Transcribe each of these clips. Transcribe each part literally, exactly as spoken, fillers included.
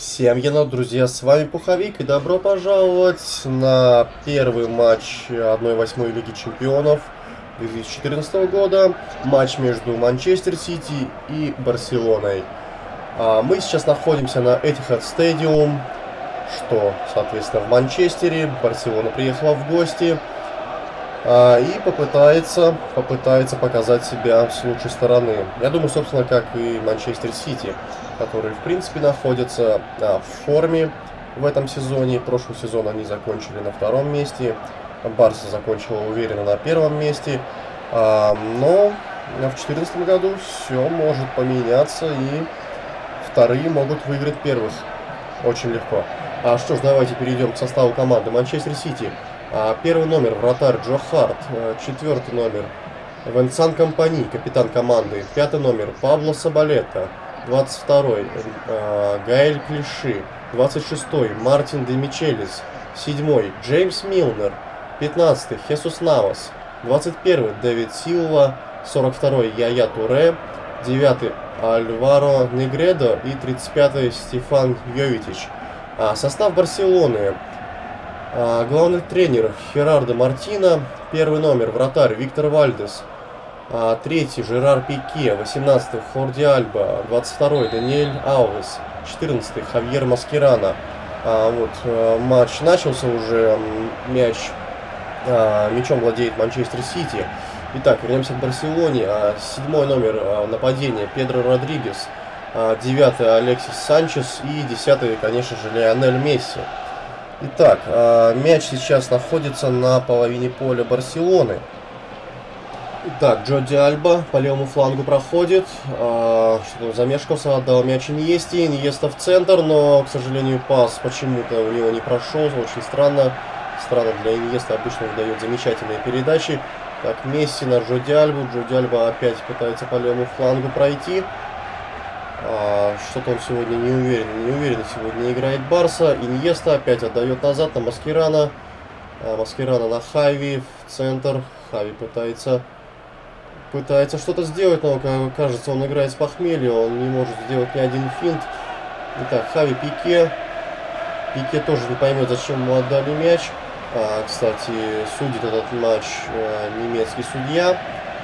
Всем енот, друзья, с вами Пуховик, и добро пожаловать на первый матч одной восьмой Лиги Чемпионов две тысячи четырнадцатого года. Матч между Манчестер Сити и Барселоной. А мы сейчас находимся на Этихад Стадиум, что, соответственно, в Манчестере. Барселона приехала в гости а, и попытается, попытается показать себя с лучшей стороны. Я думаю, собственно, как и Манчестер Сити, которые, в принципе, находятся а, в форме в этом сезоне. Прошлый сезон они закончили на втором месте. Барса закончила уверенно на первом месте. А, но в две тысячи четырнадцатом году все может поменяться, и вторые могут выиграть первых очень легко. А что ж, давайте перейдем к составу команды. Манчестер Сити. А, первый номер вратарь Джо Харт. А, четвертый номер Венсан Компани, капитан команды. Пятый номер Пабло Сабалета. двадцать второй э, Гаэль Клиши, двадцать шестой Мартин де Мичелис, седьмой Джеймс Милнер, пятнадцатый Хесус Навас, двадцать первый Дэвид Силва, сорок второй Яя Туре, девятый Альваро Негредо и тридцать пятый Стефан Йовитич. А, состав Барселоны. А, главный тренер Херардо Мартино, первый номер вратарь Виктор Вальдес, А, третий Жерар Пике, восемнадцатый Хорди Альба, двадцать второй Даниэль Алвес, четырнадцатый Хавьер Маскерано. А, вот, а, матч начался уже, мяч, а, мячом владеет Манчестер Сити. Итак, вернемся к Барселоне. А, седьмой номер а, нападения Педро Родригес, а, девятый Алексис Санчес и десятый, конечно же, Лионель Месси. Итак, а, мяч сейчас находится на половине поля Барселоны. Итак, Джорди Альба по левому флангу проходит, а, что-то замешкался, отдал мяч Иньесте, Иньеста в центр, но, к сожалению, пас почему-то у него не прошел, очень странно. Странно для Иньеста, обычно выдает замечательные передачи. Так, Месси на Джорди Альбу, Джорди Альба опять пытается по левому флангу пройти. А, что-то он сегодня не уверен, не уверен сегодня играет Барса. Иньеста опять отдает назад на Маскерано, а, Маскерано на Хави в центр, Хави пытается... Пытается что-то сделать, но, кажется, он играет с похмелья, он не может сделать ни один финт. Итак, Хави Пике. Пике тоже не поймет, зачем ему отдали мяч. А, кстати, судит этот матч а, немецкий судья.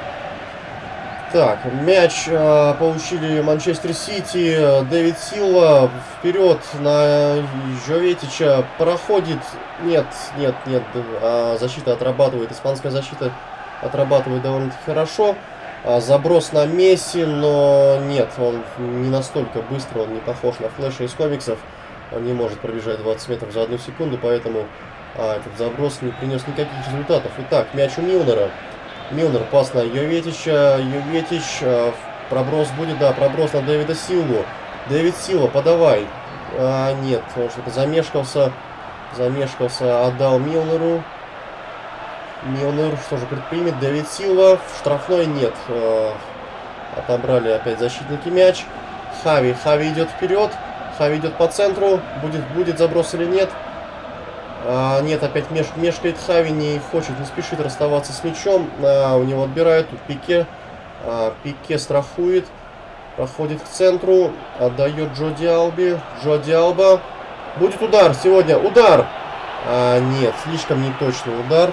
Так, мяч а, получили Манчестер Сити. Дэвид Силва вперед на Йовитича проходит. Нет, нет, нет. А, защита отрабатывает, испанская защита отрабатывает довольно-таки хорошо. А, заброс на Месси, но нет, он не настолько быстро, он не похож на Флэша из комиксов. Он не может пробежать двадцать метров за одну секунду, поэтому а, этот заброс не принес никаких результатов. Итак, мяч у Милнера. Милнер, пас на Йовитича. Йовитич, а, проброс будет, да, проброс на Дэвида Силву. Дэвид Силва, подавай. А, нет, он что-то замешкался. Замешкался, отдал Милнеру. Милнер, что же предпримет? Дэвид Силва. В штрафной нет. Э, отобрали опять защитники мяч. Хави. Хави идет вперед. Хави идет по центру. Будет, будет заброс или нет? А, нет, опять меш, мешкает Хави. Не хочет, не спешит расставаться с мячом. А, у него отбирают. Тут Пике. А, Пике страхует. Проходит к центру. Отдает Джорди Албе. Джорди Алба. Будет удар сегодня. Удар! А, нет, слишком неточный удар.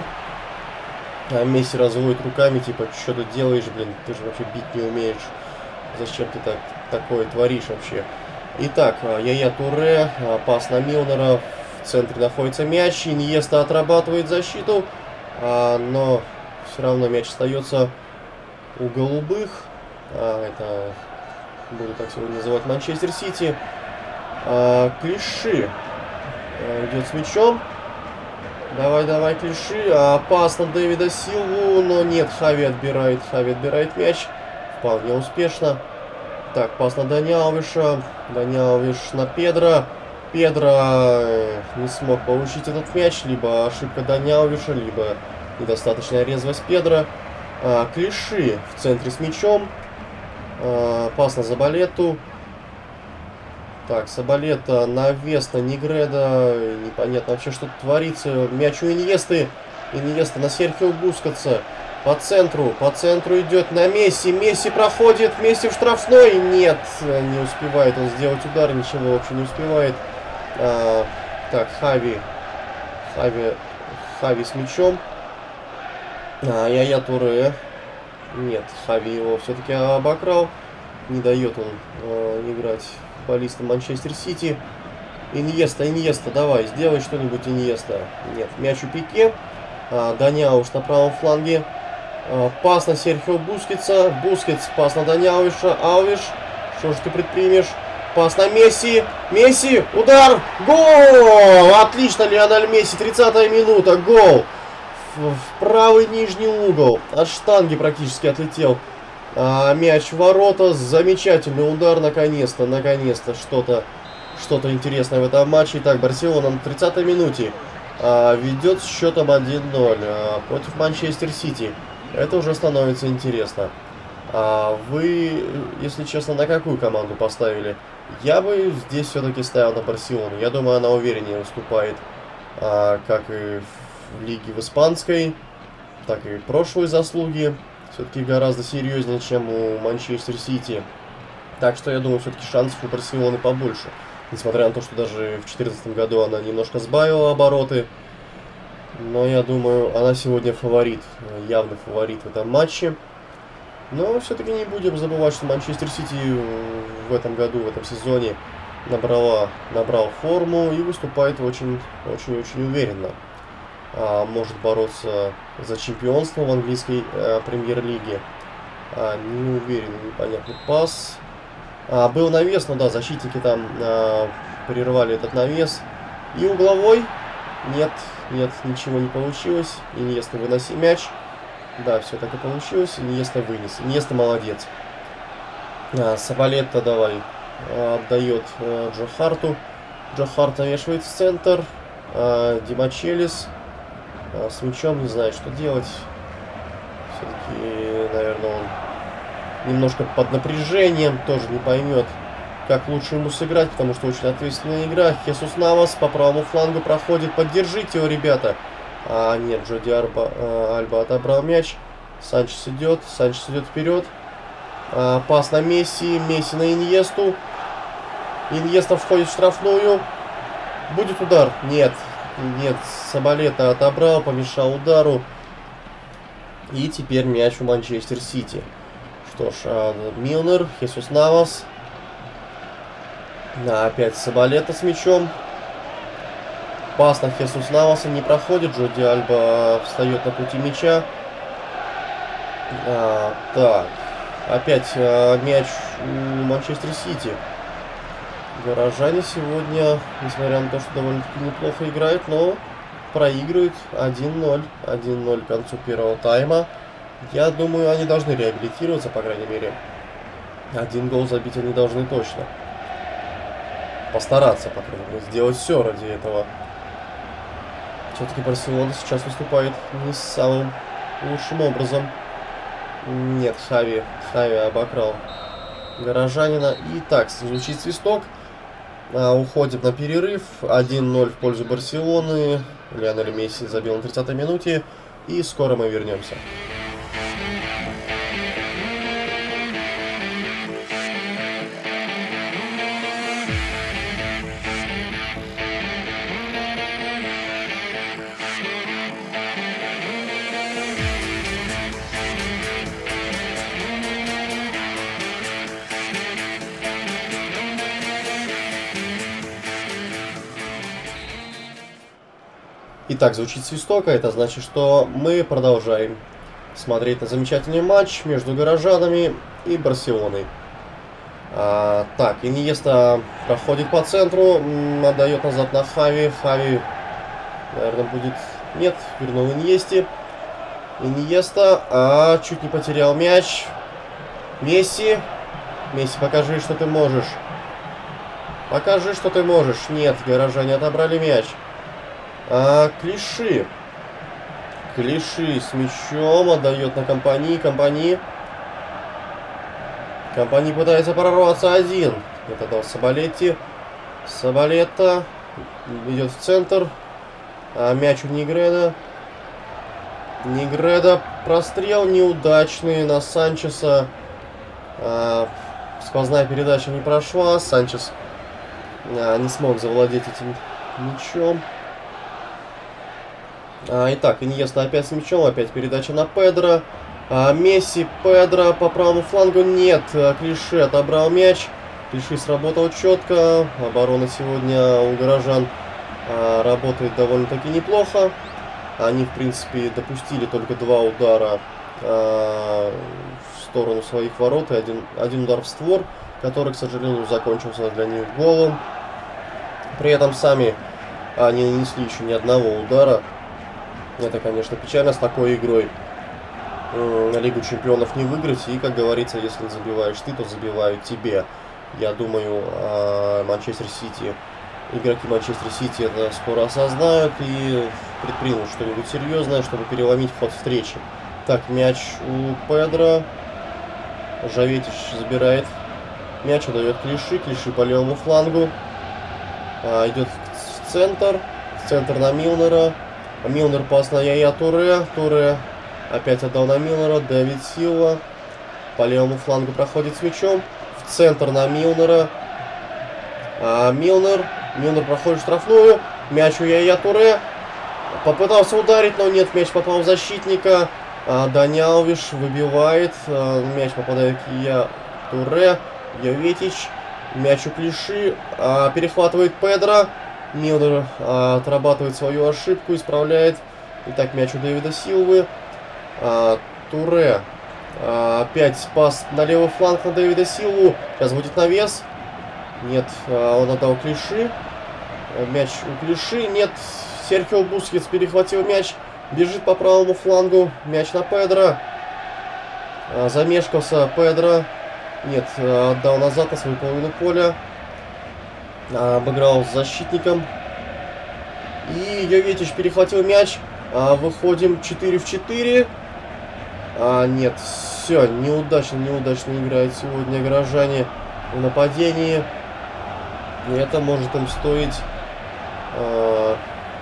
А Месси разводит руками, типа, что ты делаешь, блин, ты же вообще бить не умеешь. Зачем ты так, такое творишь вообще? Итак, Яя Туре, пас на Милнера, в центре находится мяч, Иньеста отрабатывает защиту, а, но все равно мяч остается у голубых. А, это, буду так сегодня называть, Манчестер Сити. А, Клиши а, идет с мячом. Давай, давай, Клиши. Опасно Дэвида Силву, но нет, Хави отбирает. Хави отбирает мяч. Вполне успешно. Так, пас на Дани Алвеша. Дани Алвеш на Педро. Педро не смог получить этот мяч. Либо ошибка Дани Алвеша, либо недостаточная резвость Педро. А, Клиши в центре с мячом. А, пас на Забалету. Так, Сабалета навес на Негредо. Непонятно вообще, что творится. Мяч у Иньесты. Иньеста на Серхио Бускотса. По центру, по центру идет на Месси. Месси проходит, Месси в штрафной. Нет, не успевает он сделать удар, ничего вообще не успевает. А, так, Хави. Хави, Хави с мячом. А, Я-Я Туре. Нет, Хави его все-таки обокрал. Не дает он э, играть футболистом Манчестер Сити. Иньеста, Иньеста, давай, сделай что-нибудь, Иньеста. Нет, мяч у Пике. А, Даниауш на правом фланге. А, пас на Серхио Бускетса. Бускетс, пас на Даниауша. Аувиш, что же ты предпримешь? Пас на Месси. Месси, удар, гол! Отлично, Лионель Месси, тридцатая минута, гол. В, в правый нижний угол. От штанги практически отлетел. А, мяч в ворота. Замечательный удар, наконец-то, наконец-то что-то что-то интересное в этом матче. Итак, Барселона на тридцатой минуте а, ведет с счетом один ноль а, против Манчестер Сити. Это уже становится интересно. А вы, если честно, на какую команду поставили? Я бы здесь все-таки ставил на Барселону. Я думаю, она увереннее выступает, а, как и в лиге в испанской, так и прошлые заслуги. Все-таки гораздо серьезнее, чем у Манчестер Сити. Так что я думаю, все-таки шансов у Барселоны побольше. Несмотря на то, что даже в две тысячи четырнадцатом году она немножко сбавила обороты. Но я думаю, она сегодня фаворит. Явный фаворит в этом матче. Но все-таки не будем забывать, что Манчестер Сити в этом году, в этом сезоне набрала, набрал форму и выступает очень-очень-очень уверенно. А, может бороться за чемпионство в английской а, премьер-лиге. А, не уверен, непонятный пас. А, был навес, но да, защитники там а, прервали этот навес. И угловой. Нет, нет, ничего не получилось. Иньеста выноси мяч. Да, все так и получилось. Иньеста вынес. Иньеста молодец. А, Сабалетта давай а, отдает а, Джо Харту. Джо Харт навешивает в центр. А, Димачелис а, с мячом не знает, что делать. Все-таки, наверное, он немножко под напряжением, тоже не поймет, как лучше ему сыграть, потому что очень ответственная игра. Хесус Навас по правому флангу проходит. Поддержите его, ребята. А нет, Джоди Арба, а, Альба отобрал мяч. Санчес идет, Санчес идет вперед. А, пас на Месси, Месси на Иньесту. Иньеста входит в штрафную. Будет удар? Нет, нет, Сабалета отобрал, помешал удару. И теперь мяч у Манчестер Сити. Что ж, а, Милнер, Хесус Навас. Да, опять Сабалета с мячом. Пас на Хесус Наваса не проходит. Джоди Альба встает на пути мяча. А, так. Опять а, мяч у Манчестер Сити. Горожане сегодня, несмотря на то, что довольно-таки неплохо играют, но проигрывают один ноль. один ноль к концу первого тайма. Я думаю, они должны реабилитироваться, по крайней мере. Один гол забить они должны точно. Постараться, по крайней мере, сделать все ради этого. Все-таки Барселона сейчас выступает не самым лучшим образом. Нет, Хави. Хави обокрал горожанина. Итак, звучит свисток. А, уходим на перерыв. один ноль в пользу Барселоны. Лионель Месси забил на тридцатой минуте. И скоро мы вернемся. Итак, звучит свисток, а это значит, что мы продолжаем смотреть на замечательный матч между горожанами и Барселоной. А, так, Иньеста проходит по центру, отдает назад на Хави. Хави, наверное, будет... Нет, вернул Иньесте. Иньеста, а чуть не потерял мяч. Месси. Месси, покажи, что ты можешь. Покажи, что ты можешь. Нет, горожане отобрали мяч. А, Клиши. Клиши с мячом отдает на Компани. Компани. Компани пытается прорваться один. Это дал Сабалетти. Сабалетта идет в центр. А, мяч у Нигреда. Негреда. Прострел неудачный на Санчеса. А, сквозная передача не прошла. Санчес а, не смог завладеть этим мячом. А, итак, Иньеста опять с мячом. Опять передача на Педро. А, Месси, Педро по правому флангу. Нет. Клише отобрал мяч. Клише сработал четко. Оборона сегодня у горожан а, работает довольно-таки неплохо. Они, в принципе, допустили только два удара а, в сторону своих ворот и один, один удар в створ, который, к сожалению, закончился для них голом. При этом сами они не нанесли еще ни одного удара. Это, конечно, печально с такой игрой. На Лигу Чемпионов не выиграть. И, как говорится, если забиваешь ты, то забивают тебе. Я думаю, Манчестер Сити, игроки Манчестер Сити это скоро осознают и предпримут что-нибудь серьезное, чтобы переломить ход встречи. Так, мяч у Педро. Жаветич забирает мяч, отдает Клиши. Клиши по левому флангу. А, идет в центр. В центр на Милнера. Милнер пас на Яя Туре. Туре опять отдал на Милнера. Дэвид Силва по левому флангу проходит с мячом. В центр на Милнера. А, Милнер. Милнер проходит штрафную. Мяч у Яя Туре. Попытался ударить, но нет. Мяч попал в защитника. А, Дани Алвиш выбивает. А, мяч попадает к Яя Туре. Йоветич. Мяч у Клиши. А, перехватывает Педро. Милнер а, отрабатывает свою ошибку. Исправляет. Итак, мяч у Дэвида Силвы. А, Туре. А, опять пас на левый фланг на Дэвида Силву. Сейчас будет навес. Нет, а, он отдал Клиши. Мяч у Клиши. Нет. Серхио Бускетс перехватил мяч. Бежит по правому флангу. Мяч на Педро. А, замешкался Педро. Нет, отдал назад на свою половину поля. А, обыграл с защитником. И Йоветич перехватил мяч. А, выходим четыре в четыре. А, нет, все, неудачно, неудачно играют сегодня горожане в нападении. И это может им стоить... А,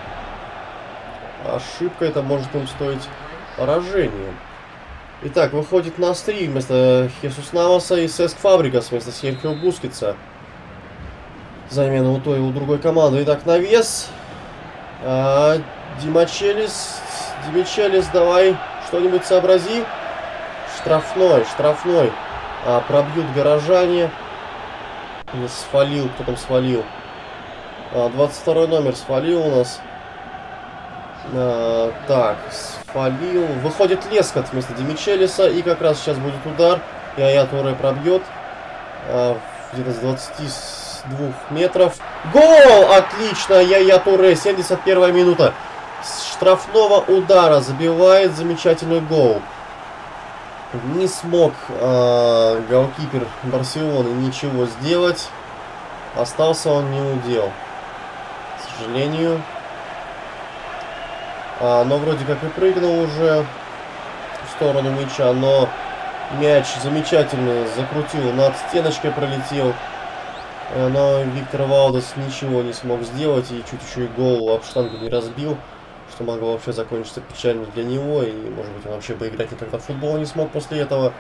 ошибка, это может им стоить поражение. Итак, выходит на три вместо Хесус Наваса и Сеск Фабригас вместо Серхио Бускетса. Замена у той и у другой команды. Итак, навес. А, Димачелис. Димачелис, давай что-нибудь сообрази. Штрафной, штрафной. А, пробьют горожане. Свалил, кто там свалил? А, двадцать второй номер свалил у нас. А, так, свалил. Выходит Лескот вместо Димичелиса. И как раз сейчас будет удар. Яя Туре пробьет. А, где-то с двадцати двух метров. Гол! Отлично! Яя Туре. семьдесят первая минута. С штрафного удара забивает замечательный гол. Не смог а, голкипер Барселоны ничего сделать. Остался он не удел. К сожалению. А, но вроде как и прыгнул уже в сторону мяча. Но мяч замечательно закрутил. Над стеночкой пролетел. Но Виктор Валдес ничего не смог сделать. И чуть еще и голову об штангу не разбил. Что могло вообще закончиться печально для него. И может быть он вообще бы играть никогда в футбол не смог после этого.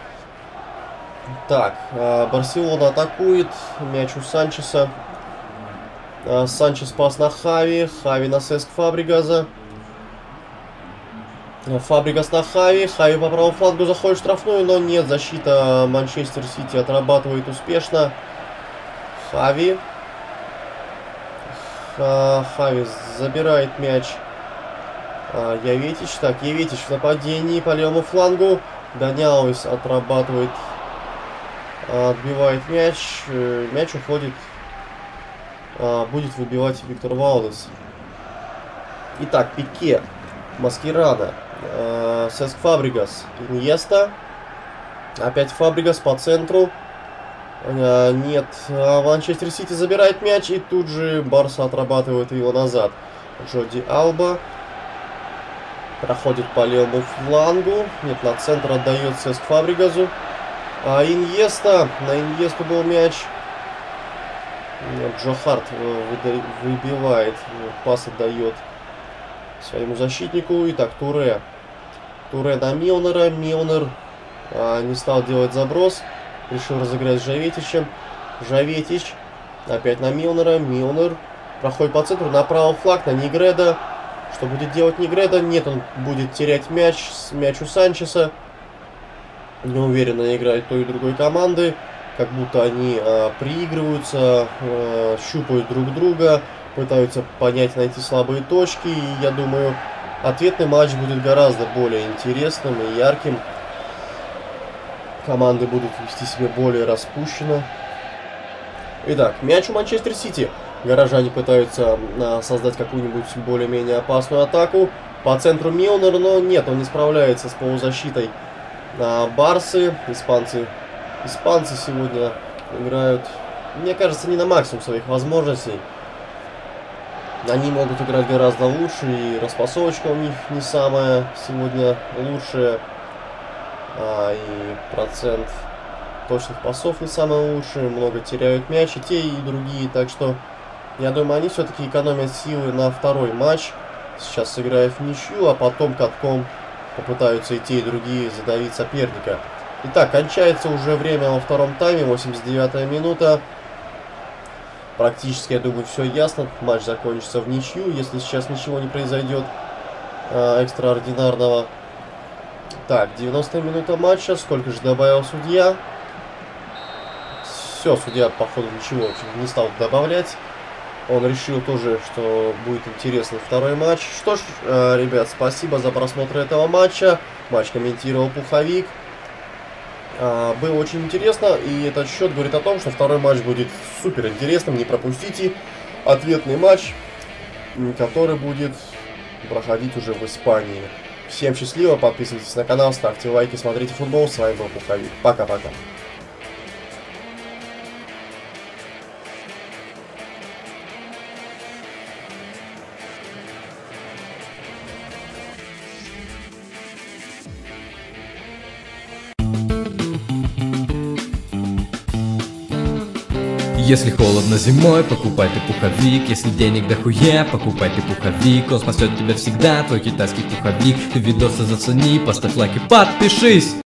Так, Барселона атакует. Мяч у Санчеса. Санчес пас на Хави. Хави на Сеск Фабригаза. Фабригас на Хави. Хави по правому флангу заходит в штрафную, но нет. Защита Манчестер Сити отрабатывает успешно. Хави. Хави забирает мяч. Йоветич. Так, Йоветич в нападении по левому флангу. Дани Алвиш отрабатывает. Отбивает мяч. Мяч уходит. Будет выбивать Виктор Валдес. Итак, Пике. Маскирада. Сеск Фабригас. Иньеста. Опять Фабригас по центру. Нет. Манчестер Сити забирает мяч. И тут же Барса отрабатывает его назад. Джоди Алба. Проходит по левому флангу. Нет, на центр отдает Сеск Фабригазу. А Иньеста. На Иньесту был мяч. Нет, Джо Харт выбивает. Пас отдает своему защитнику. Итак, Туре. Туре на Милнера. Милнер а, не стал делать заброс. Решил разыграть с Жоветичем. Жоветич. Опять на Милнера. Милнер. Проходит по центру. Направо флаг на Негреда. Что будет делать Негреда? Нет, он будет терять мяч. Мяч у Санчеса. Неуверенно играет той и другой команды. Как будто они а, приигрываются. А, щупают друг друга. Пытаются понять, найти слабые точки. И я думаю, ответный матч будет гораздо более интересным и ярким. Команды будут вести себя более распущенно. Итак, мяч у Манчестер Сити. Горожане пытаются а, создать какую-нибудь более-менее опасную атаку. По центру Милнер, но нет, он не справляется с полузащитой а, Барсы. Испанцы, испанцы сегодня играют, мне кажется, не на максимум своих возможностей. Они могут играть гораздо лучше, и распасовочка у них не самая сегодня лучшая. А, и процент точных пасов не самый лучший. Много теряют мяч и те, и другие. Так что, я думаю, они все-таки экономят силы на второй матч. Сейчас сыграют в ничью, а потом катком попытаются и те, и другие задавить соперника. Итак, кончается уже время во втором тайме. восемьдесят девятая минута. Практически, я думаю, все ясно. Матч закончится в ничью, если сейчас ничего не произойдет э, экстраординарного. Так, девяностая минута матча. Сколько же добавил судья? Все, судья, походу, ничего не стал добавлять. Он решил тоже, что будет интересный второй матч. Что ж, э, ребят, спасибо за просмотр этого матча. Матч комментировал Пуховик. Uh, было очень интересно, и этот счет говорит о том, что второй матч будет супер интересным. Не пропустите ответный матч, который будет проходить уже в Испании. Всем счастливо, подписывайтесь на канал, ставьте лайки, смотрите футбол. С вами был Пуховик. Пока-пока. Если холодно зимой, покупай ты пуховик. Если денег дохуя, покупай ты пуховик. Он спасет тебя всегда, твой китайский пуховик. Ты видосы зацени, поставь лайк и подпишись.